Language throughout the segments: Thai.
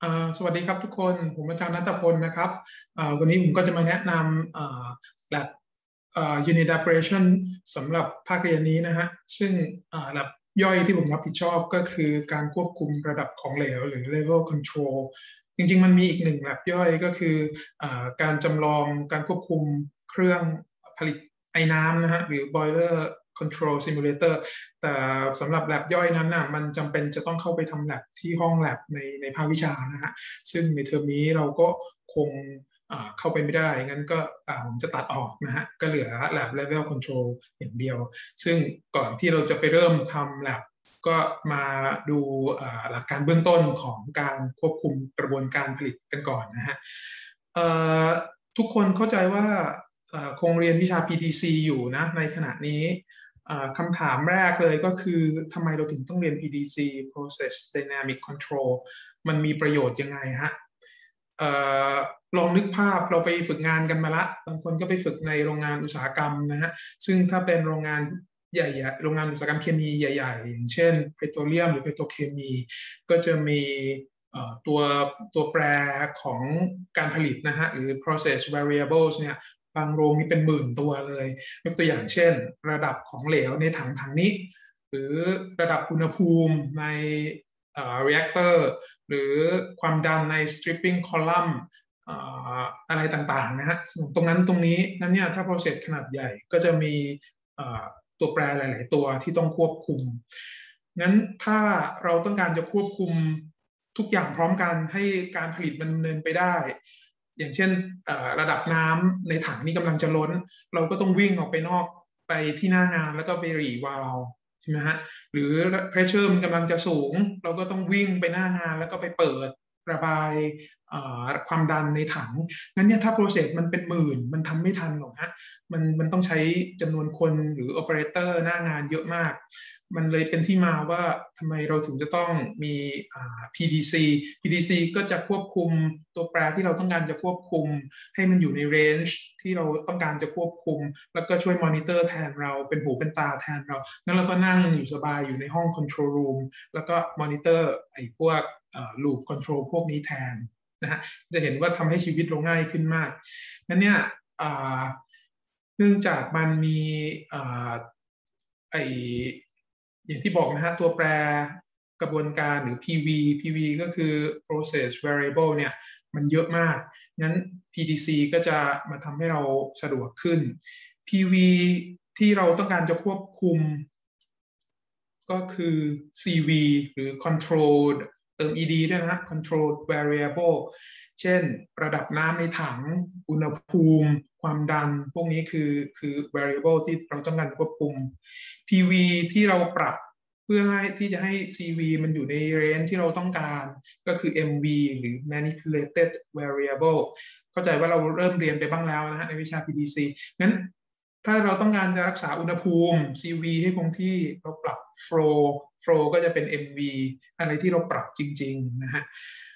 สวัสดีครับทุกคนผมอาจารย์ณัฐพลนะครับวันนี้ผมก็จะมาแนะนำlab unit operation สำหรับภาคเรียนนี้นะฮะซึ่งlab ย่อยที่ผมรับผิดชอบก็คือการควบคุมระดับของเหลวหรือ level control จริงๆมันมีอีกหนึ่ง lab ย่อยก็คือการจำลองการควบคุมเครื่องผลิตไอ้น้ำนะฮะหรือ boiler control simulator แต่สำหรับ lab ย่อยนั้นน่ะมันจำเป็นจะต้องเข้าไปทำ lab ที่ห้อง lab ในภาควิชานะฮะซึ่งในเทอมนี้เราก็คงเข้าไปไม่ได้งั้นก็ผมจะตัดออกนะฮะก็เหลือ lab level control อย่างเดียวซึ่งก่อนที่เราจะไปเริ่มทำ lab ก็มาดูหลักการเบื้องต้นของการควบคุมกระบวนการผลิตกันก่อนนะฮะทุกคนเข้าใจว่าคงเรียนวิชา PDC อยู่นะในขณะนี้คำถามแรกเลยก็คือทำไมเราถึงต้องเรียน PDC Process Dynamic Control มันมีประโยชน์ยังไงฮะลองนึกภาพเราไปฝึกงานกันมาละบางคนก็ไปฝึกในโรงงานอุตสาหกรรมนะฮะซึ่งถ้าเป็นโรงงานใหญ่ๆโรงงานอุตสาหกรรมเคมีใหญ่ๆอย่างเช่นเปโตรเลียมหรือเปโตรเคมีก็จะมีตัวแปรของการผลิตนะฮะหรือ process variables เนี่ยบางโรงมีเป็นหมื่นตัวเลยยกตัวอย่างเช่นระดับของเหลวในถังนี้หรือระดับอุณหภูมิใน reactor หรือความดันใน stripping column อะไรต่างๆนะฮะตรงนั้นตรงนี้นั้นเนี่ยถ้า process ขนาดใหญ่ก็จะมีตัวแปรหลายๆตัวที่ต้องควบคุมงั้นถ้าเราต้องการจะควบคุมทุกอย่างพร้อมกันให้การผลิตมันดำเนินไปได้อย่างเช่นระดับน้ำในถังนี่กำลังจะล้นเราก็ต้องวิ่งออกไปนอกไปที่หน้างานแล้วก็ไปรีวาล์วใช่ไหมฮะหรือ pressure มันกำลังจะสูงเราก็ต้องวิ่งไปหน้างานแล้วก็ไปเปิดระบายความดันในถังงั้นเนี่ยถ้า process มันเป็นหมื่นมันทำไม่ทันหรอกฮะมันต้องใช้จำนวนคนหรือ operator หน้างานเยอะมากมันเลยเป็นที่มาว่าทำไมเราถึงจะต้องมี PDC PDC ก็จะควบคุมตัวแปรที่เราต้องการจะควบคุมให้มันอยู่ใน range ที่เราต้องการจะควบคุมแล้วก็ช่วยมอนิเตอร์แทนเราเป็นหูเป็นตาแทนเรางั้นเราก็นั่งอยู่สบายอยู่ในห้อง control room แล้วก็มอนิเตอร์ไอ้พวกloop control พวกนี้แทนนะฮะจะเห็นว่าทำให้ชีวิตเราง่ายขึ้นมากงั้นเนี่ยเนื่องจากมันมีไออย่างที่บอกนะฮะตัวแปรกระบวนการหรือ PV ก็คือ process variable เนี่ยมันเยอะมากงั้น PDC ก็จะมาทำให้เราสะดวกขึ้น PV ที่เราต้องการจะควบคุมก็คือ CV หรือ controlled เติม ed ด้วยนะฮะ controlled variable เช่นระดับน้ำในถังอุณหภูมิความดันพวกนี้คือ variable ที่เราต้องการควบคุม PV ที่เราปรับเพื่อให้ที่จะให้ CV มันอยู่ใน range ที่เราต้องการก็คือ MV หรือ manipulated variable เข้าใจว่าเราเริ่มเรียนไปบ้างแล้วนะฮะในวิชา PDC งั้นถ้าเราต้องการจะรักษาอุณหภูมิ CV ให้คงที่เราปรับ flow ก็จะเป็น MV อะไรที่เราปรับจริงๆนะฮะ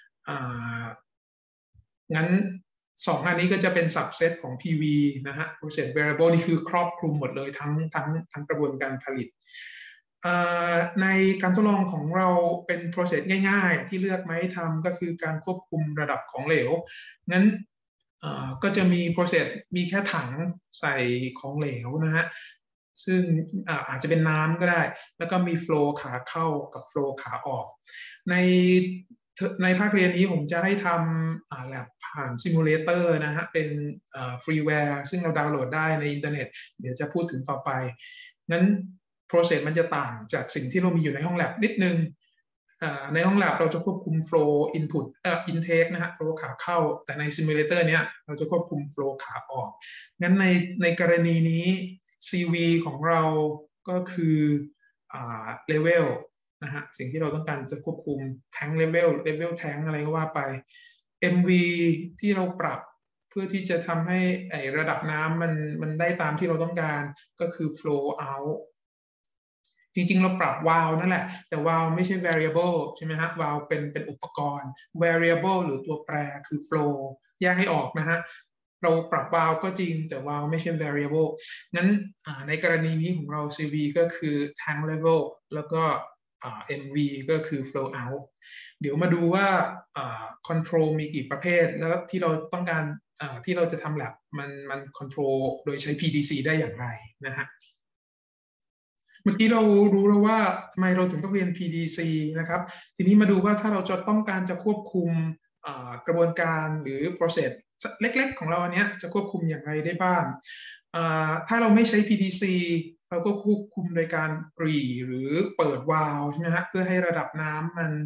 งั้นสองอันนี้ก็จะเป็น subset ของ PV นะฮะ process variable นี่คือครอบคลุมหมดเลยทั้งกระบวนการผลิตในการทดลองของเราเป็น process ง่ายๆที่เลือกมาให้ทำก็คือการควบคุมระดับของเหลวงั้นก็จะมี process มีแค่ถังใส่ของเหลวนะฮะซึ่งอาจจะเป็นน้ำก็ได้แล้วก็มี flow ขาเข้ากับ flow ขาออกในภาคเรียนนี้ผมจะให้ทำlab ผ่านซิมูเลเตอร์นะฮะเป็นฟรีแวร์ซึ่งเราดาวน์โหลดได้ในอินเทอร์เน็ตเดี๋ยวจะพูดถึงต่อไปงั้น process มันจะต่างจากสิ่งที่เรามีอยู่ในห้อง lab นิดนึงในห้อง lab เราจะควบคุม flow input intake นะฮะ flow ขาเข้าแต่ในซิมูเลเตอร์เนี้ยเราจะควบคุม flow ขาออกงั้นในกรณีนี้ CV ของเราก็คือlevel นะฮะสิ่งที่เราต้องการจะควบคุม tank level tank อะไรก็ว่าไป MV ที่เราปรับเพื่อที่จะทำให้ระดับน้ำมันได้ตามที่เราต้องการก็คือ flow out จริงๆเราปรับ valve นั่นแหละแต่ valve ไม่ใช่ variable ใช่ไหมฮะ valve เป็นอุปกรณ์ variable หรือตัวแปรคือ flow แยกให้ออกนะฮะเราปรับ valve ก็จริงแต่ valve ไม่ใช่ variable งั้นในกรณีนี้ของเรา CV ก็คือ tank level แล้วก็ MV ก็คือ flow out เดี๋ยวมาดูว่า control มีกี่ประเภทแล้วที่เราต้องการที่เราจะทำ lab มัน control โดยใช้ PDC ได้อย่างไรนะฮะเมื่อกี้เรารู้แล้วว่าทำไมเราถึงต้องเรียน PDC นะครับทีนี้มาดูว่าถ้าเราจะต้องการจะควบคุมกระบวนการหรือ process เล็กๆของเราอันนี้จะควบคุมอย่างไรได้บ้างถ้าเราไม่ใช้ PDC เราก็ควบคุมโดยการหรี่หรือเปิดวาล์วใช่ไหมฮะเพื่อให้ระดับน้ำมัน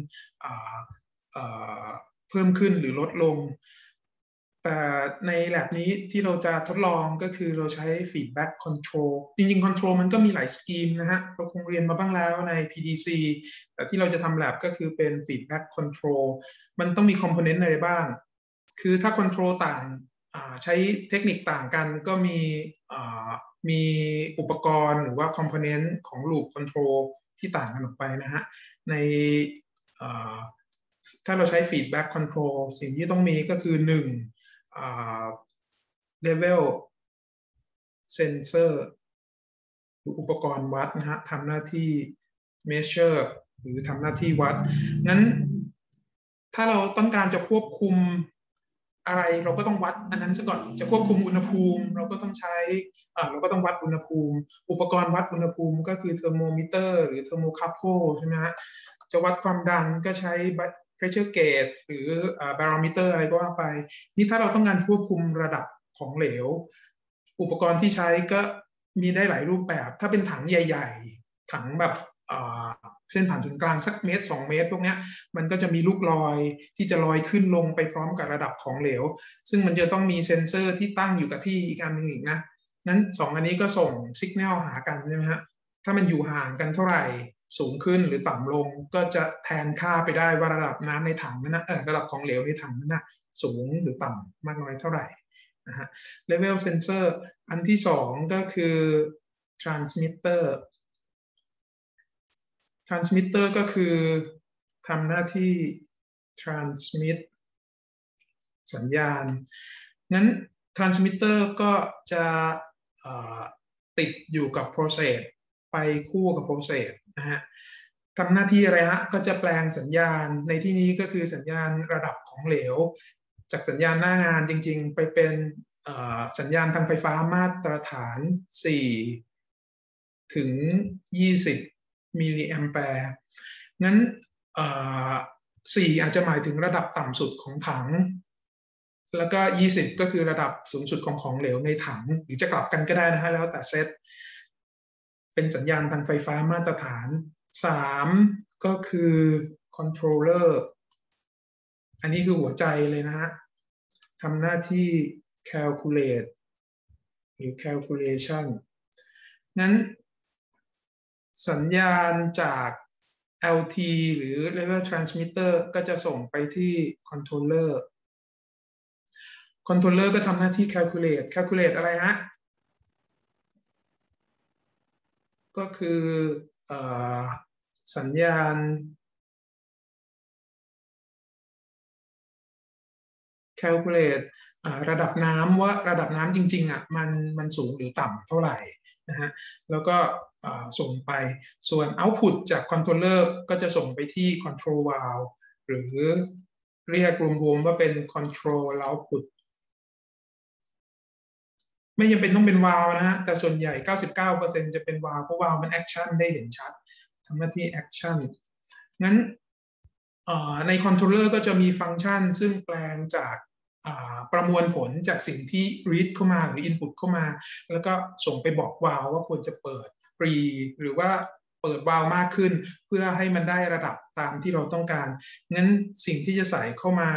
เพิ่มขึ้นหรือลดลงแต่ใน lab นี้ที่เราจะทดลองก็คือเราใช้ feedback control จริงๆ control มันก็มีหลายสกีมนะฮะเราคงเรียนมาบ้างแล้วใน PDC แต่ที่เราจะทำ lab ก็คือเป็น feedback control มันต้องมี component อะไรบ้างคือถ้า control ต่างใช้เทคนิคต่างกันก็มีอุปกรณ์หรือว่า component ของ loop control ที่ต่างกันออกไปนะฮะในถ้าเราใช้ feedback control สิ่งที่ต้องมีก็คือ1 level sensor อุปกรณ์วัดนะฮะทำหน้าที่ measure หรือทำหน้าที่วัดงั้นถ้าเราต้องการจะควบคุมอะไรเราก็ต้องวัดอันนั้นซะก่อนจะควบคุมอุณหภูมิเราก็ต้องใช้เราก็ต้องวัดอุณหภูมิอุปกรณ์วัดอุณหภูมิก็คือเทอร์โมมิเตอร์หรือเทอร์โมคาโพใช่ไหมฮะจะวัดความดันก็ใช้ pressure gauge หรือ barometer อะไรก็ว่าไปนี่ถ้าเราต้องการควบคุมระดับของเหลวอุปกรณ์ที่ใช้ก็มีได้หลายรูปแบบถ้าเป็นถังใหญ่ๆถังแบบเส้นผ่านศูนย์กลางสักเมตร2 เมตรพวกนี้มันก็จะมีลูกลอยที่จะลอยขึ้นลงไปพร้อมกับระดับของเหลวซึ่งมันจะต้องมีเซ็นเซอร์ที่ตั้งอยู่กับที่อีกอันหนึ่งอีกนะนั้น2 อันนี้ก็ส่งสัญญาณหากันใช่ไหมฮะถ้ามันอยู่ห่างกันเท่าไหร่สูงขึ้นหรือต่ำลงก็จะแทนค่าไปได้ว่าระดับน้ำในถังนั้นนะระดับของเหลวในถังนั้นนะสูงหรือต่ำมากน้อยเท่าไหร่นะฮะ level sensor อันที่2ก็คือ transmitter transmitter ก็คือทำหน้าที่ transmit สัญญาณนั้น transmitter ก็จะติดอยู่กับ process ไปคู่กับ process นะฮะทำหน้าที่อะไรฮะก็จะแปลงสัญญาณในที่นี้ก็คือสัญญาณระดับของเหลวจากสัญญาณหน้างานจริงๆไปเป็นสัญญาณทางไฟฟ้ามาตรฐาน4 ถึง 20 มิลลิแอมแปร์งั้น4อาจจะหมายถึงระดับต่ำสุดของถังแล้วก็20ก็คือระดับสูงสุดของเหลวในถังหรือจะกลับกันก็ได้นะฮะแล้วแต่เซตเป็นสัญญาณทางไฟฟ้ามาตรฐาน3ก็คือ controller อันนี้คือหัวใจเลยนะฮะทำหน้าที่ calculate หรือ calculation นั้นสัญญาณจาก LT หรือ level transmitter ก็จะส่งไปที่ controller controller ก็ทำหน้าที่ calculate อะไรฮะก็คือสัญญาณ calculate ระดับน้ำว่าระดับน้ำจริงๆมันสูงหรือต่ำเท่าไหร่นะฮะแล้วก็ส่งไปส่วน output จาก controller ก็จะส่งไปที่ control valve หรือเรียกรวมๆว่าเป็น control output ไม่จำเป็นต้องเป็นวาล์วนะฮะแต่ส่วนใหญ่ 99% จะเป็นวาล์วเพราะวาล์วมันแอคชั่นได้เห็นชัดทำหน้าที่แอคชั่นงั้นในคอนโทรลเลอร์ก็จะมีฟังก์ชันซึ่งแปลงจากประมวลผลจากสิ่งที่ read เข้ามาหรือ input เข้ามาแล้วก็ส่งไปบอกวาล์วว่าควรจะเปิดฟรีหรือว่าเปิดวาล์วมากขึ้นเพื่อให้มันได้ระดับตามที่เราต้องการงั้นสิ่งที่จะใส่เข้ามา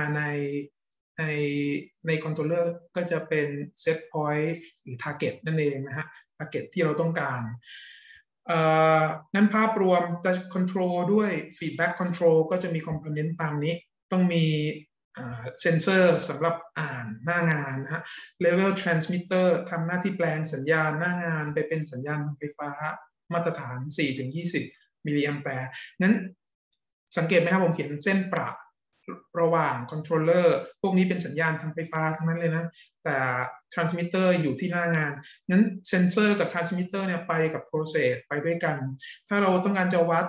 ในคอนโทรลเลอร์ก็จะเป็น set point หรือ target นั่นเองนะฮะ target ที่เราต้องการงั้นภาพรวมจะ control ด้วย feedback control ก็จะมี component ตามนี้ต้องมีเซนเซอร์สำหรับอ่านหน้างานนะฮะ level transmitter ทำหน้าที่แปลงสัญญาณหน้างานไปเป็นสัญญาณไฟฟ้ามาตรฐาน 4-20 มิลลิแอมแปร์นั้นสังเกตไหมครับผมเขียนเส้นประระหว่างคอนโทรลเลอร์พวกนี้เป็นสัญญาณทางไฟฟ้าทั้งนั้นเลยนะแต่ transmitter อยู่ที่หน้างานงั้นเซนเซอร์กับ transmitter เนี่ยไปกับ process ไปด้วยกันถ้าเราต้องการจะวัด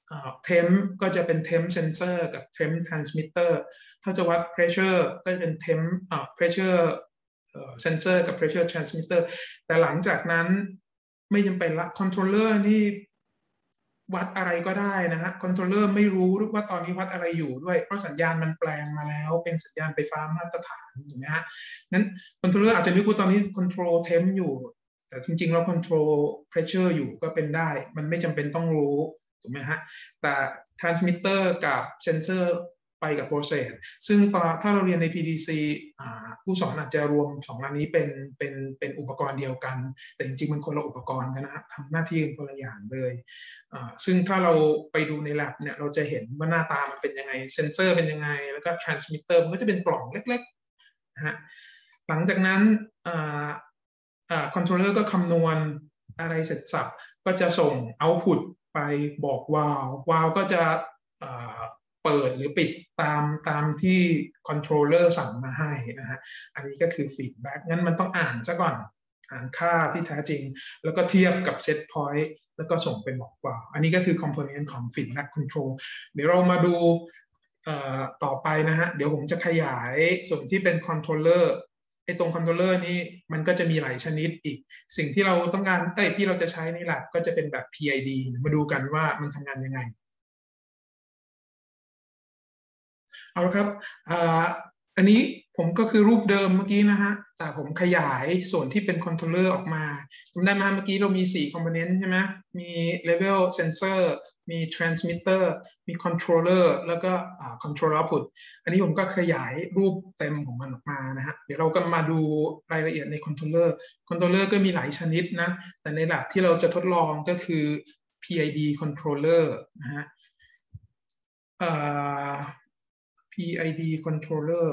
temp ก็จะเป็น temp sensor กับ temp transmitter ถ้าจะวัด pressure ก็จะเป็น temp pressure sensor กับ pressure transmitter แต่หลังจากนั้นไม่จำเป็นละ controller นี่วัดอะไรก็ได้นะฮะ controller ไม่รู้ว่าตอนนี้วัดอะไรอยู่ด้วยเพราะสัญญาณมันแปลงมาแล้วเป็นสัญญาณไฟฟ้ามาตรฐานถูกไหมฮะงั้น controller อาจจะนึกว่าตอนนี้ control temp อยู่แต่จริงๆแล้ว control pressure อยู่ก็เป็นได้มันไม่จำเป็นต้องรู้ถูกไหมฮะแต่ transmitter กับ sensor ไปกับ process ซึ่งถ้าเราเรียนใน PDC ผู้สอนอาจจะรวม2อันนี้เป็นอุปกรณ์เดียวกันแต่จริงๆมันคนละอุปกรณ์กันนะฮะทำหน้าที่กันคนละอย่างเลยซึ่งถ้าเราไปดูใน lab เนี่ยเราจะเห็นว่าหน้าตามันเป็นยังไงเซนเซอร์เป็นยังไงแล้วก็ transmitter มันก็จะเป็นกล่องเล็กๆนะฮะหลังจากนั้นcontroller ก็คำนวณอะไรเสร็จสับก็จะส่ง output ไปบอกวาล์วก็จะเปิดหรือปิดตามที่ controller สั่งมาให้นะฮะอันนี้ก็คือ feedback งั้นมันต้องอ่านซะก่อนอ่านค่าที่แท้จริงแล้วก็เทียบกับ set point แล้วก็ส่งไปบอกวาล์วอันนี้ก็คือ component ของ feedback control เดี๋ยวเรามาดูต่อไปนะฮะเดี๋ยวผมจะขยายส่วนที่เป็น controllerไอ้ตรงคอนโทรลเลอร์นี้มันก็จะมีหลายชนิดอีกสิ่งที่เราต้องการที่เราจะใช้ใน lab ก็จะเป็นแบบ PID มาดูกันว่ามันทำงานยังไงเอาละครับอันนี้ผมก็คือรูปเดิมเมื่อกี้นะฮะแต่ผมขยายส่วนที่เป็นคอนโทรลเลอร์ออกมาจำได้ไหมเมื่อกี้เรามี4 component ใช่ไหมมี level sensor มี transmitter มี controller แล้วก็control output อันนี้ผมก็ขยายรูปเต็มของมันออกมานะฮะเดี๋ยวเราก็มาดูรายละเอียดใน controller controller ก็มีหลายชนิดนะแต่ใน lab ที่เราจะทดลองก็คือ PID controller นะฮะPID controller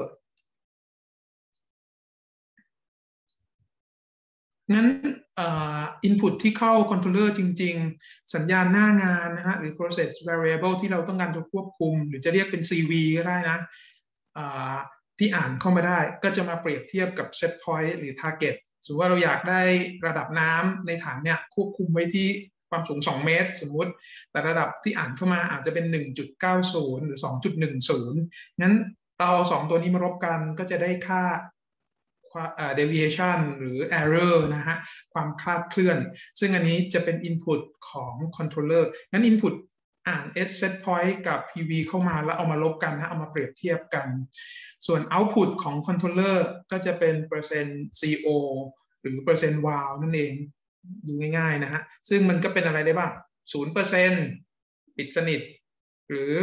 งั้นinput ที่เข้า controller จริงๆสัญญาณหน้างานนะฮะหรือ process variable ที่เราต้องการจะควบคุมหรือจะเรียกเป็น CV ก็ได้นะที่อ่านเข้ามาได้ก็จะมาเปรียบเทียบกับ set point หรือ target สมมติว่าเราอยากได้ระดับน้ำในถังเนี่ยควบคุมไว้ที่ความสูง2 เมตรสมมุติแต่ระดับที่อ่านเข้ามาอาจจะเป็น 1.90 หรือ 2.10 งั้นเราเอา2ตัวนี้มารบกันก็จะได้ค่าdeviation หรือ error นะฮะความคลาดเคลื่อนซึ่งอันนี้จะเป็น input ของ controller งั้น input อ่าน set point กับ PV เข้ามาแล้วเอามาลบกันนะเอามาเปรียบเทียบกันส่วน output ของ controller ก็จะเป็นเปอร์เซ็นต์ CO หรือเปอร์เซ็นต์ wow นั่นเองดูง่ายๆนะฮะซึ่งมันก็เป็นอะไรได้บ้าง 0% ปิดสนิทหรือ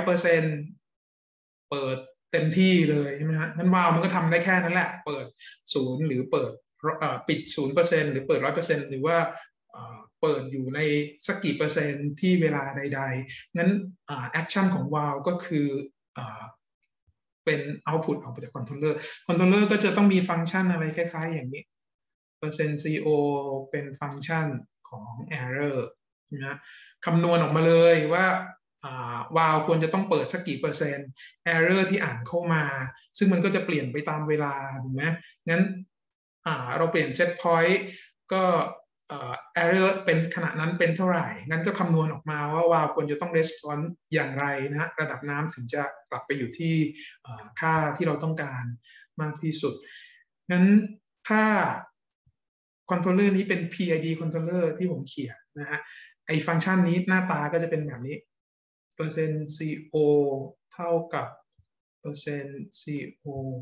100% เปิดเต็มที่เลยใช่ไหมฮะงั้นวาล์วมันก็ทำได้แค่นั้นแหละเปิด0หรือเปิดปิด 0% หรือเปิด 100% หรือว่าเปิดอยู่ในสักกี่เปอร์เซ็นต์ที่เวลาใดๆงั้นแอคชั่นของวาล์วก็คือเป็น output ออกมาจาก controller controller ก็จะต้องมีฟังก์ชันอะไรคล้ายๆอย่างนี้เปอร์เซ็นต์ CO เป็นฟังก์ชันของ error นะคำนวณออกมาเลยว่าวาล์วควรจะต้องเปิดสักกี่เปอร์เซ็นต์ error ที่อ่านเข้ามาซึ่งมันก็จะเปลี่ยนไปตามเวลาถูกไหมงั้นเราเปลี่ยน set point ก็error เป็นขณะนั้นเป็นเท่าไหร่งั้นก็คำนวณออกมาว่าวาล์วควรจะต้อง response อย่างไรนะระดับน้ำถึงจะกลับไปอยู่ที่ค่าที่เราต้องการมากที่สุดงั้นถ้า controller นี้เป็น PID controller ที่ผมเขียนนะฮะไอฟังก์ชันนี้หน้าตาก็จะเป็นแบบนี้เปอร์เซ็นต์ CO เท่ากับเปอร์เซ็นต์ CO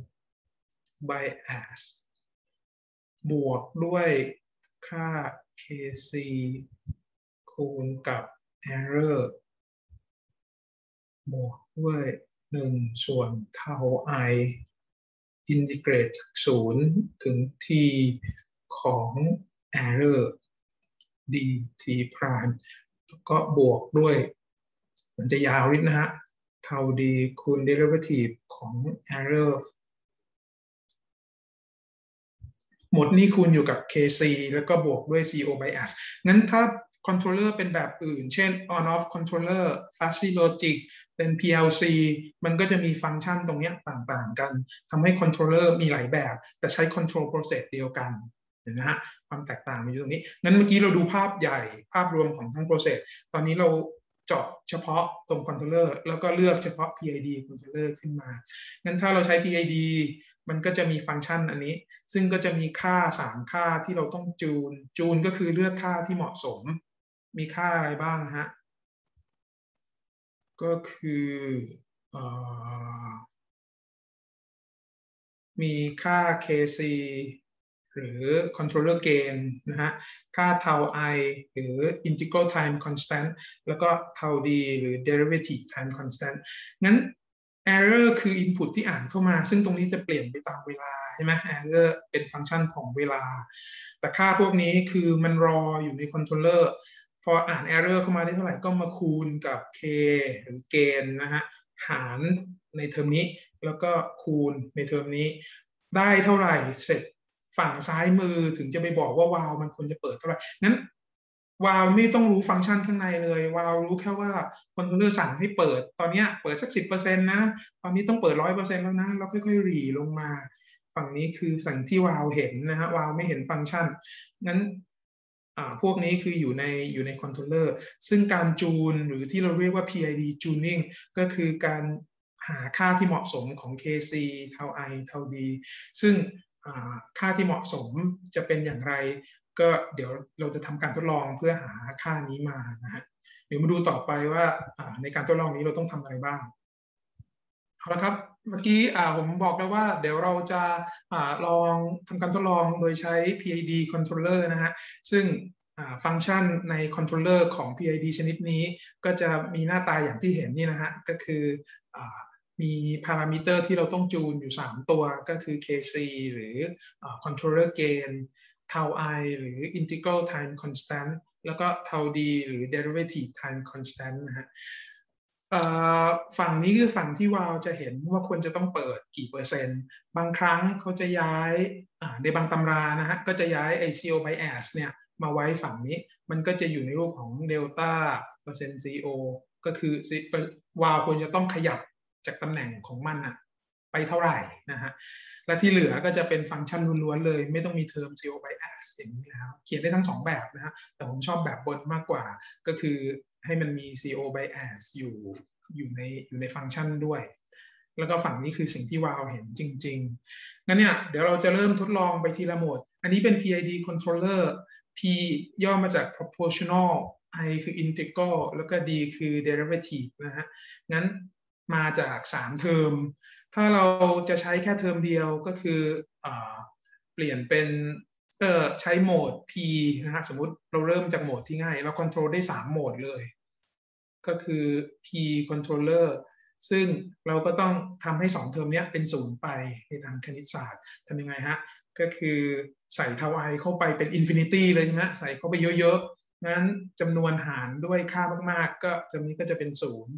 bias บวกด้วยค่า KC คูณกับ error บวกด้วย1ส่วนเท่า I อินทิเกรตจาก0ถึง t ของ error dt prime แล้วก็บวกด้วยมันจะยาวนิดนะฮะเท่า d คูณ derivative ของ error หมดนี่คูณอยู่กับ KC แล้วก็บวกด้วย CO bias งั้นถ้า controller เป็นแบบอื่นเช่น on off controller fuzzy logic เป็น PLC มันก็จะมีฟังก์ชันตรงนี้ต่างๆกันทำให้ controller มีหลายแบบแต่ใช้ control process เดียวกันเห็นไหมฮะความแตกต่างอยู่ตรงนี้งั้นเมื่อกี้เราดูภาพใหญ่ภาพรวมของทั้ง process ตอนนี้เราเจาะเฉพาะตรงคอนโทรลเลอร์แล้วก็เลือกเฉพาะ PID คอนโทรลเลอร์ขึ้นมางั้นถ้าเราใช้ PID มันก็จะมีฟังก์ชันอันนี้ซึ่งก็จะมีค่า3ค่าที่เราต้องจูนก็คือเลือกค่าที่เหมาะสมมีค่าอะไรบ้างฮะก็คือมีค่า KC หรือ controller gain นะฮะค่า tau i หรือ integral time constant แล้วก็ tau d หรือ derivative time constant งั้น error คือ input ที่อ่านเข้ามาซึ่งตรงนี้จะเปลี่ยนไปตามเวลาใช่ไหม error เป็นฟังก์ชันของเวลาแต่ค่าพวกนี้คือมันรออยู่ใน controller พออ่าน error เข้ามาได้เท่าไหร่ก็มาคูณกับ k หรือ gain นะฮะหารในเทอมนี้แล้วก็คูณในเทอมนี้ได้เท่าไหร่เสร็จฝั่งซ้ายมือถึงจะไปบอกว่าวาล์วมันควรจะเปิดเท่าไหร่งั้นวาล์วไม่ต้องรู้ฟังก์ชันข้างในเลยวาล์วรู้แค่ว่าคอนโทรลเลอร์สั่งให้เปิดตอนนี้เปิดสัก 10% นะตอนนี้ต้องเปิด 100% แล้วนะแล้วค่อยๆหรี่ลงมาฝั่งนี้คือสิ่งที่วาล์วเห็นนะฮะวาล์วไม่เห็นฟังก์ชันงั้นพวกนี้คืออยู่ในคอนโทรลเลอร์ซึ่งการจูนหรือที่เราเรียกว่า PID tuning ก็คือการหาค่าที่เหมาะสมของ KC เท่า I เท่า D ซึ่งค่าที่เหมาะสมจะเป็นอย่างไรก็เดี๋ยวเราจะทำการทดลองเพื่อหาค่านี้มานะฮะเดี๋ยวมาดูต่อไปว่าในการทดลองนี้เราต้องทำอะไรบ้างเอาละครับเมื่อกี้ผมบอกแล้วว่าเดี๋ยวเราจะลองทำการทดลองโดยใช้ PID controller นะฮะซึ่งฟังก์ชันใน controller ของ PID ชนิดนี้ก็จะมีหน้าตาอย่างที่เห็นนี่นะฮะก็คือมีพารามิเตอร์ที่เราต้องจูนอยู่3ตัวก็คือ KC หรือ controller gain tau i หรือ integral time constant แล้วก็ tau d หรือ derivative time constant นะฮะฝั่งนี้คือฝั่งที่วาล์วจะเห็นว่าควรจะต้องเปิดกี่เปอร์เซ็นต์บางครั้งเขาจะย้ายในบางตำรานะฮะก็จะย้าย CO bias เนี่ยมาไว้ฝั่งนี้มันก็จะอยู่ในรูปของเดลต้าเปอร์เซ็นต์ CO ก็คือวาล์วควรจะต้องขยับจากตำแหน่งของมันอะไปเท่าไหร่นะฮะและที่เหลือก็จะเป็นฟังก์ชันล้วนๆเลยไม่ต้องมีเทอม CO bias อย่างนี้แล้วเขียนได้ทั้ง2แบบนะฮะแต่ผมชอบแบบบนมากกว่าก็คือให้มันมี CO bias อยู่ในฟังก์ชันด้วยแล้วก็ฝั่งนี้คือสิ่งที่วาล์วเห็นจริงๆงั้นเนี่ยเดี๋ยวเราจะเริ่มทดลองไปทีละโหมดอันนี้เป็น PID controller P ย่อมาจาก proportional I คือ integral แล้วก็ D คือ derivative นะฮะงั้นมาจาก3เทอมถ้าเราจะใช้แค่เทอมเดียวก็คือเปลี่ยนเป็นใช้โหมด P นะฮะสมมุติเราเริ่มจากโหมดที่ง่ายเราคอนโทรลได้3โหมดเลยก็คือ P controller ซึ่งเราก็ต้องทำให้2เทอมนี้เป็น0ไปในทางคณิตศาสตร์ทำยังไงฮะก็คือใส่เทา i เข้าไปเป็นอินฟินิตี้เลยใช่ไหมใส่เข้าไปเยอะๆงั้นจำนวนหารด้วยค่ามากๆก็เทอมนี้ก็จะเป็น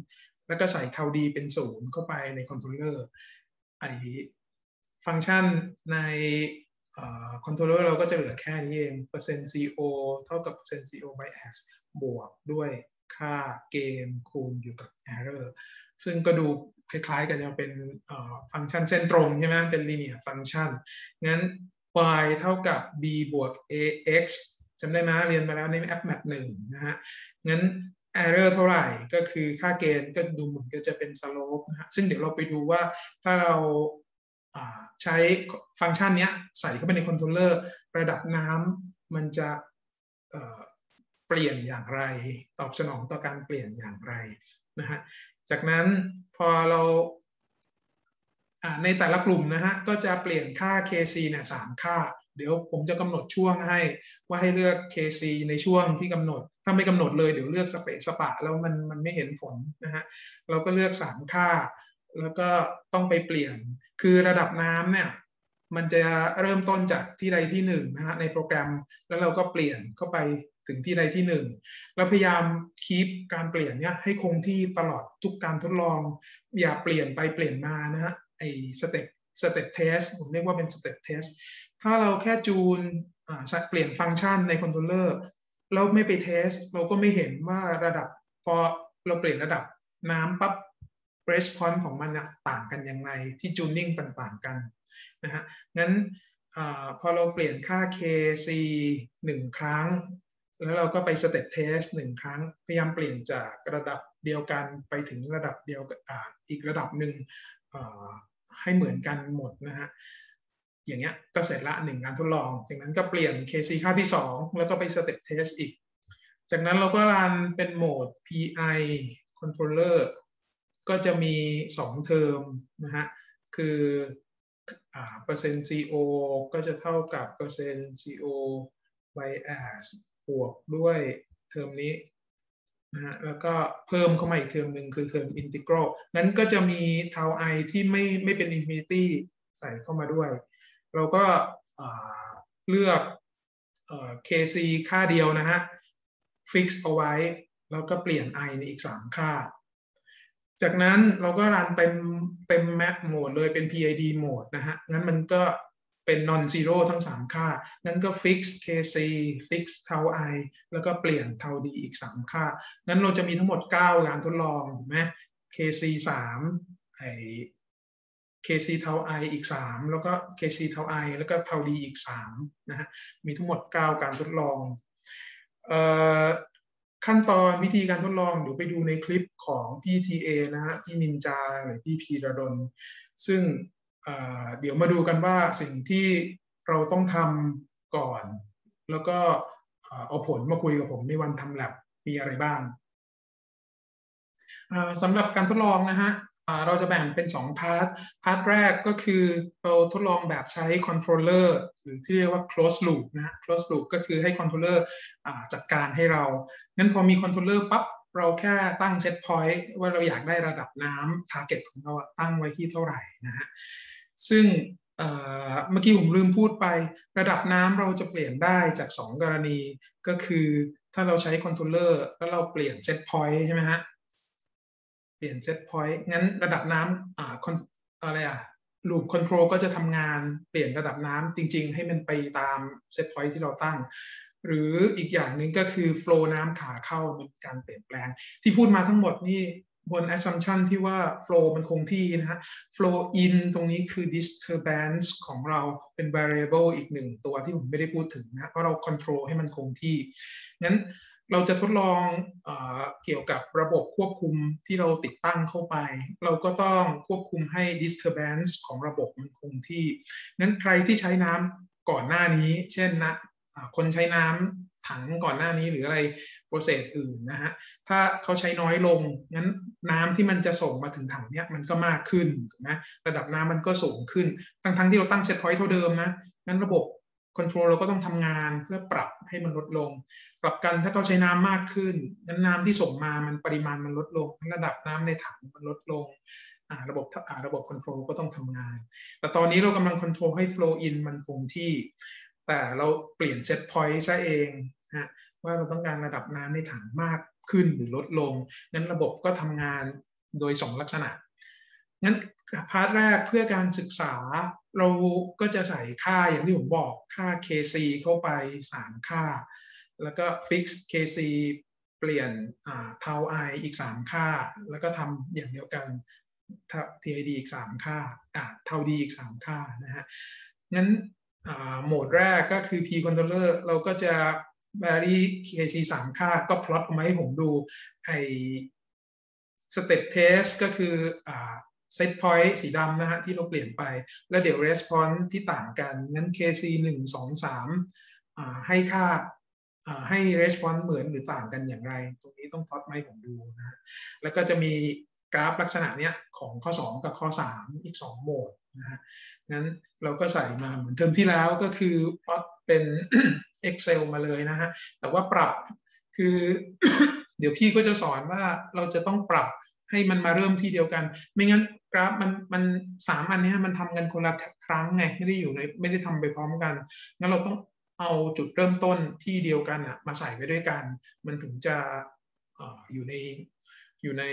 0แล้วก็ใส่เทาดีเป็น0เข้าไปในคอนโทรลเลอร์ไอฟังก์ชันในคอนโทรลเลอร์เราก็จะเหลือแค่นี้เองเปอร์เซ็นต์ CO เท่ากับเปอร์เซ็นต์ CO by x บวกด้วยค่าเกณฑ์คูณอยู่กับ error ซึ่งก็ดูคล้ายๆกันจะเป็นฟังก์ชันเส้นตรงใช่ไหมเป็น linear function งั้น y เท่ากับ b บวก ax จำได้ไหมเรียนมาแล้วใน fmap 1นะฮะงั้น error เท่าไหร่ก็คือค่าเกณฑ์ก็ดูเหมือนก็จะเป็น slope นะฮะซึ่งเดี๋ยวเราไปดูว่าถ้าเราใช้ฟังก์ชันนี้ใส่เข้าไปในคอนโทรลเลอร์ระดับน้ำมันจะเปลี่ยนอย่างไรตอบสนองต่อการเปลี่ยนอย่างไรนะฮะจากนั้นพอเราในแต่ละกลุ่มนะฮะก็จะเปลี่ยนค่า KC เนี่ย3ค่าเดี๋ยวผมจะกำหนดช่วงให้ว่าให้เลือก KC ในช่วงที่กำหนดถ้าไม่กำหนดเลยเดี๋ยวเลือกสเปะสปะแล้วมันไม่เห็นผลนะฮะเราก็เลือก3ค่าแล้วก็ต้องไปเปลี่ยนคือระดับน้ำเนี่ยมันจะเริ่มต้นจากที่ใดที่1นะฮะในโปรแกรมแล้วเราก็เปลี่ยนเข้าไปถึงที่ใดที่1แล้วพยายามคีปการเปลี่ยนเนี่ยให้คงที่ตลอดทุกการทดลองอย่าเปลี่ยนไปเปลี่ยนมานะฮะไอ้สเต็ปเทสผมเรียกว่าเป็นสเต็ปเทสถ้าเราแค่จูนเปลี่ยนฟังก์ชันในคอนโทรลเลอร์แล้วไม่ไปเทสเราก็ไม่เห็นว่าระดับพอเราเปลี่ยนระดับน้ำปั๊บ response ของมันต่างกันยังไงที่จูนนิ่งต่างๆกันนะฮะงั้นพอเราเปลี่ยนค่า KC 1 ครั้งแล้วเราก็ไปสเต็ปเทส1 ครั้งพยายามเปลี่ยนจากระดับเดียวกันไปถึงระดับเดียวกับอีกระดับหนึ่งให้เหมือนกันหมดนะฮะอย่างเงี้ยก็เสร็จละ1 การทดลองจากนั้นก็เปลี่ยน KC ค่าที่2แล้วก็ไปสเต็ปเทสอีกจากนั้นเราก็รันเป็นโหมด PI controller ก็จะมี2 เทอมนะฮะคือเปอร์เซ็นต์ CO ก็จะเท่ากับเปอร์เซ็นต์ CO bias บวกด้วยเทอมนี้นะฮะแล้วก็เพิ่มเข้ามาอีกเทอมหนึ่งคือเทอม integral นั้นก็จะมีเทา i ที่ไม่เป็น infinity ใส่เข้ามาด้วยเราก็เลือก KC ค่าเดียวนะฮะ fix เอาไว้แล้วก็เปลี่ยน i ในอีก3 ค่าจากนั้นเราก็รันเต็ม map โหมดเลยเป็น PID โหมดนะฮะงั้นมันก็เป็น non zero ทั้ง3 ค่างั้นก็ fix KC fix tau i แล้วก็เปลี่ยน tau d อีก3 ค่างั้นเราจะมีทั้งหมด9 การทดลองถูกไหม KC 3KC tau i อีก3แล้วก็ KC tau i แล้วก็ tau d อีก3นะฮะมีทั้งหมด9 การทดลองขั้นตอนวิธีการทดลองเดี๋ยวไปดูในคลิปของพี่ TA นะฮะพี่นินจาหรือพี่พีระดลซึ่งเดี๋ยวมาดูกันว่าสิ่งที่เราต้องทำก่อนแล้วก็เอาผลมาคุยกับผมในวันทำ lab มีอะไรบ้างสำหรับการทดลองนะฮะเราจะแบ่งเป็น2 พาร์ทแรกก็คือเราทดลองแบบใช้คอนโทรลเลอร์หรือที่เรียกว่า closed loop นะฮะ closed loop ก็คือให้คอนโทรลเลอร์จัดการให้เรางั้นพอมีคอนโทรลเลอร์ปั๊บเราแค่ตั้งเซตพอยต์ว่าเราอยากได้ระดับน้ำ target ของเราตั้งไว้ที่เท่าไหร่นะฮะซึ่งเมื่อกี้ผมลืมพูดไประดับน้ำเราจะเปลี่ยนได้จาก2 กรณีก็คือถ้าเราใช้คอนโทรลเลอร์แล้วเราเปลี่ยนเซตพอยต์ใช่ไหมฮะเปลี่ยนเซตพอยต์งั้นระดับน้ำอะไรลูปคอนโทรลก็จะทำงานเปลี่ยนระดับน้ำจริงๆให้มันไปตามเซตพอยต์ที่เราตั้งหรืออีกอย่างหนึ่งก็คือโฟลว์น้ำขาเข้ามีการเปลี่ยนแปลงที่พูดมาทั้งหมดนี่บน assumption ที่ว่า flow มันคงที่นะฮะ flow in ตรงนี้คือ disturbance ของเราเป็น variable อีก1 ตัวที่ผมไม่ได้พูดถึงนะเพราะเรา control ให้มันคงที่งั้นเราจะทดลองเกี่ยวกับระบบควบคุมที่เราติดตั้งเข้าไปเราก็ต้องควบคุมให้ disturbance ของระบบมันคงที่งั้นใครที่ใช้น้ำก่อนหน้านี้เช่นนะคนใช้น้ำถังก่อนหน้านี้หรืออะไรโปรเซสอื่นนะฮะถ้าเขาใช้น้อยลงงั้นน้ำที่มันจะส่งมาถึงถังเนี้ยมันก็มากขึ้นนะระดับน้ำมันก็สูงขึ้นทั้งที่เราตั้งเซตพอยต์เท่าเดิมนะงั้นระบบคอนโทรลเราก็ต้องทำงานเพื่อปรับให้มันลดลงกลับกันถ้าเขาใช้น้ำมากขึ้นงั้นน้ำที่ส่งมามันปริมาณมันลดลงระดับน้ำในถังมันลดลงระบบคอนโทรลก็ต้องทำงานแต่ตอนนี้เรากำลังคอนโทรลให้ flow in มันคงที่แต่เราเปลี่ยนเซตพอยต์ซะเองนะว่าเราต้องการระดับน้ำในถังมากขึ้นหรือลดลงงั้นระบบก็ทำงานโดย2 ลักษณะงั้นพาร์ทแรกเพื่อการศึกษาเราก็จะใส่ค่าอย่างที่ผมบอกค่า KC เข้าไป3 ค่าแล้วก็ fix KC เปลี่ยนtau i อีก3 ค่าแล้วก็ทำอย่างเดียวกัน TID อีก3 ค่าtau d อีก3 ค่านะฮะงั้นโหมดแรกก็คือ P controller เราก็จะ vary KC 3 ค่าก็ plot ออกมาให้ผมดูไอ้ step test ก็คือset point สีดำนะฮะที่เราเปลี่ยนไปแล้วเดี๋ยว response ที่ต่างกันงั้น KC 1 2 3ให้ค่าให้ response เหมือนหรือต่างกันอย่างไรตรงนี้ต้องพลอตมาให้ผมดูนะแล้วก็จะมีกราฟลักษณะเนี้ยของข้อ2กับข้อ3อีก2 โหมดนะฮะงั้นเราก็ใส่มาเหมือนเทอมที่แล้วก็คือพลอตเป็น Excel มาเลยนะฮะแต่ว่าปรับคือ เดี๋ยวพี่ก็จะสอนว่าเราจะต้องปรับให้มันมาเริ่มที่เดียวกันไม่งั้นกราฟมัน3 อันนี้มันทำกันคนละครั้งไงไม่ได้ทำไปพร้อมกันงั้นเราต้องเอาจุดเริ่มต้นที่เดียวกันมาใส่ไว้ด้วยกันมันถึงจะอยู่ใน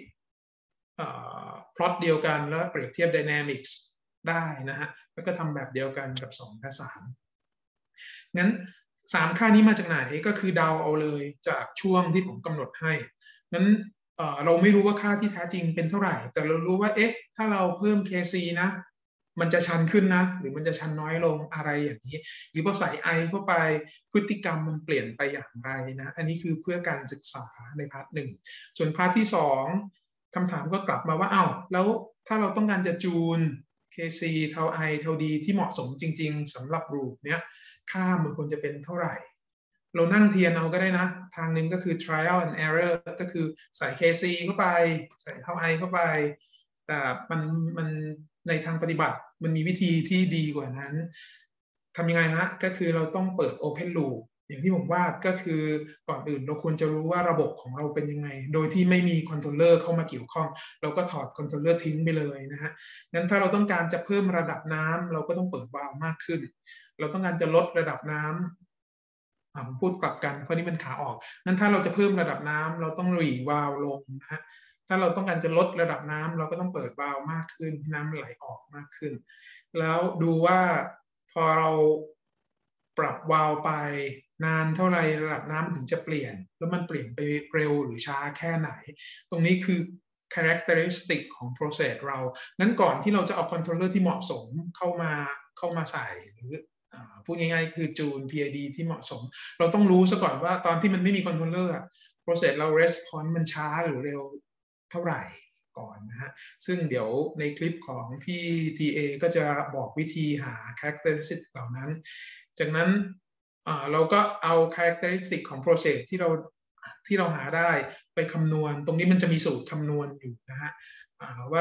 พลอตเดียวกันแล้วเปรียบเทียบ dynamics ได้นะฮะแล้วก็ทำแบบเดียวกันกับ2กับ3งั้น3 ค่านี้มาจากไหนก็คือเดาเอาเลยจากช่วงที่ผมกำหนดให้งั้นเราไม่รู้ว่าค่าที่แท้จริงเป็นเท่าไหร่แต่เรารู้ว่าถ้าเราเพิ่ม KC นะมันจะชันขึ้นนะหรือมันจะชันน้อยลงอะไรอย่างนี้หรือพอใส่ไอเข้าไปพฤติกรรมมันเปลี่ยนไปอย่างไรนะอันนี้คือเพื่อการศึกษาในพาร์ทหนึ่งส่วนพาร์ทที่2คำถามก็กลับมาว่าอ้าวแล้วถ้าเราต้องการจะจูน KC เท่า I เท่า D ที่เหมาะสมจริงๆสำหรับรูปเนี้ยค่ามันควรจะเป็นเท่าไหร่เรานั่งเทียนเอาก็ได้นะทางหนึ่งก็คือ trial and error ก็คือใส่ KC เข้าไปใส่เท่า I เข้าไปแต่มันในทางปฏิบัติมันมีวิธีที่ดีกว่านั้นทำยังไงฮะก็คือเราต้องเปิด Open Loop อย่างที่ผมว่าก็คือก่อนอื่นเราควรจะรู้ว่าระบบของเราเป็นยังไงโดยที่ไม่มีคอนโทรลเลอร์เข้ามาเกี่ยวข้องเราก็ถอดคอนโทรลเลอร์ทิ้งไปเลยนะฮะงั้นถ้าเราต้องการจะเพิ่มระดับน้ำเราก็ต้องเปิดวาล์วมากขึ้นเราต้องการจะลดระดับน้ำผมพูดกลับกันเพราะนี่มันขาออกงั้นถ้าเราจะเพิ่มระดับน้ำเราต้องรีวาล์วลงนะฮะถ้าเราต้องการจะลดระดับน้ำเราก็ต้องเปิดวาล์วมากขึ้นน้ำไหลออกมากขึ้นแล้วดูว่าพอเราปรับวาล์วไปนานเท่าไรระดับน้ำถึงจะเปลี่ยนแล้วมันเปลี่ยนไปเร็วหรือช้าแค่ไหนตรงนี้คือ characteristic ของ process เรางั้นก่อนที่เราจะเอา controller ที่เหมาะสมเข้ามาใส่หรือพูดง่ายๆคือจูน PID ที่เหมาะสมเราต้องรู้ซะก่อนว่าตอนที่มันไม่มี controller process เรา response มันช้าหรือเร็วเท่าไหร่ก่อนนะฮะซึ่งเดี๋ยวในคลิปของพี่ TA ก็จะบอกวิธีหา characteristic เหล่านั้นจากนั้นเราก็เอา characteristic ของ process ที่เราหาได้ไปคำนวณตรงนี้มันจะมีสูตรคำนวณอยู่นะฮะว่า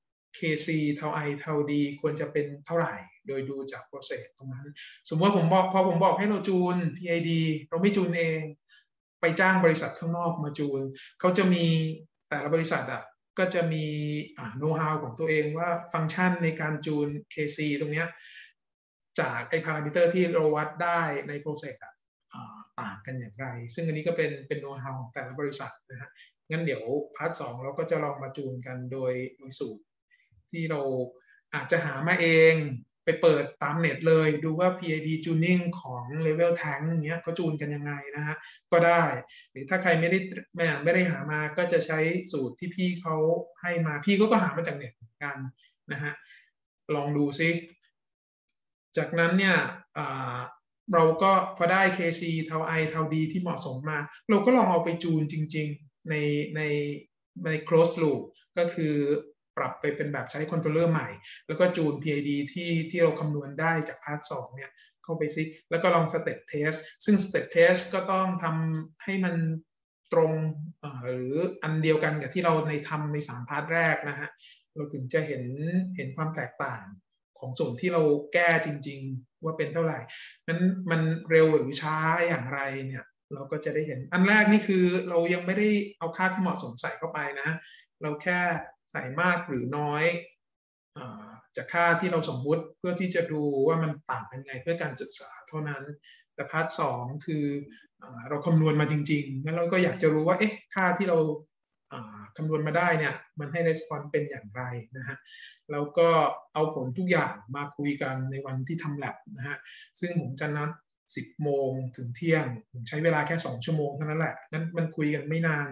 KC เท่า I เท่า D ควรจะเป็นเท่าไหร่โดยดูจาก process ตรงนั้นสมมติว่าพอผมบอกให้เราจูน PID เราไม่จูนเองไปจ้างบริษัทข้างนอกมาจูนเขาจะมีแต่ละบริษัทก็จะมีโน้ตฮาวของตัวเองว่าฟังก์ชันในการจูน KC ตรงนี้จากไอ้พารามิเตอร์ที่เราวัดได้ใน process ต่างกันอย่างไรซึ่งอันนี้ก็เป็นโน้ตฮาวของแต่ละบริษัทนะฮะงั้นเดี๋ยวพาร์ท 2เราก็จะลองมาจูนกันโดยสูตรที่เราอาจจะหามาเองไปเปิดตามเน็ตเลยดูว่า PID tuning ของ level tank เนี้ยเขาจูนกันยังไงนะฮะก็ได้หรือถ้าใครไม่ได้หามาก็จะใช้สูตรที่พี่เขาให้มาพี่ก็หามาจากเน็ตเหมือนกันนะฮะลองดูซิจากนั้นเนี่ยเราก็พอได้ KC เท่า I เท่า D ที่เหมาะสมมาเราก็ลองเอาไปจูนจริงๆใน close loop ก็คือปรับไปเป็นแบบใช้คอนโทรลเลอร์ใหม่แล้วก็จูน PID ที่เราคำนวณได้จากพาร์ท 2เนี่ยเข้าไปซิแล้วก็ลอง step test ซึ่ง step test ก็ต้องทำให้มันตรงหรืออันเดียวกันกับที่เราทำใน3พาร์ทแรกนะฮะเราถึงจะเห็นความแตกต่างของส่วนที่เราแก้จริงๆว่าเป็นเท่าไหร่นั้นมันเร็วหรือช้าอย่างไรเนี่ยเราก็จะได้เห็นอันแรกนี่คือเรายังไม่ได้เอาค่าที่เหมาะสมใส่เข้าไปนะเราแค่ใส่มากหรือน้อยจากค่าที่เราสมมุติเพื่อที่จะดูว่ามันต่างกันไงเพื่อการศึกษาเท่านั้นแต่พาร์ท 2คือเราคำนวณมาจริงๆงั้นเราก็อยากจะรู้ว่าค่าที่เราคำนวณมาได้เนี่ยมันให้ response เป็นอย่างไรนะฮะแล้วก็เอาผลทุกอย่างมาคุยกันในวันที่ทำ lab นะฮะซึ่งผมจะนัด10 โมงถึงเที่ยงผมใช้เวลาแค่2 ชั่วโมงเท่านั้นแหละงั้นมันคุยกันไม่นาน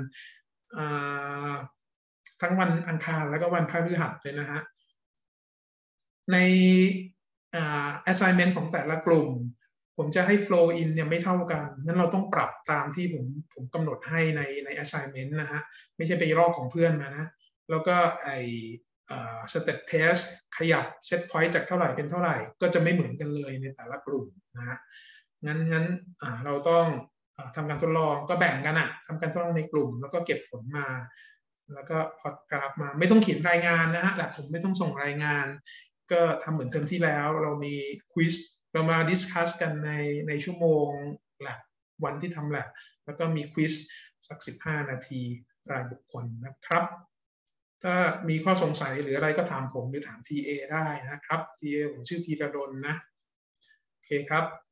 ทั้งวันอังคารแล้วก็วันพฤหัสเลยนะฮะในassignment ของแต่ละกลุ่มผมจะให้ flow in เนี่ยไม่เท่ากันนั้นเราต้องปรับตามที่ผมกำหนดให้ใน assignment นะฮะไม่ใช่ไปลอกของเพื่อนมานะแล้วก็step test ขยับ set point จากเท่าไหร่เป็นเท่าไหร่ก็จะไม่เหมือนกันเลยในแต่ละกลุ่มนะฮะงั้นเราต้องทำการทดลองก็แบ่งกันทำการทดลองในกลุ่มแล้วก็เก็บผลมาแล้วก็พอร์ตกราฟมาไม่ต้องเขียนรายงานนะฮะแต่ผมไม่ต้องส่งรายงานก็ทำเหมือนเทอมที่แล้วเรามีควิสเรามาดิสคัสกันในชั่วโมงแลบวันที่ทำแลบแล้วก็มีควิสสัก15 นาทีรายบุคคลนะครับถ้ามีข้อสงสัยหรืออะไรก็ถามผมหรือถาม TA ได้นะครับ TA ผมชื่อพีระดลนะโอเคครับ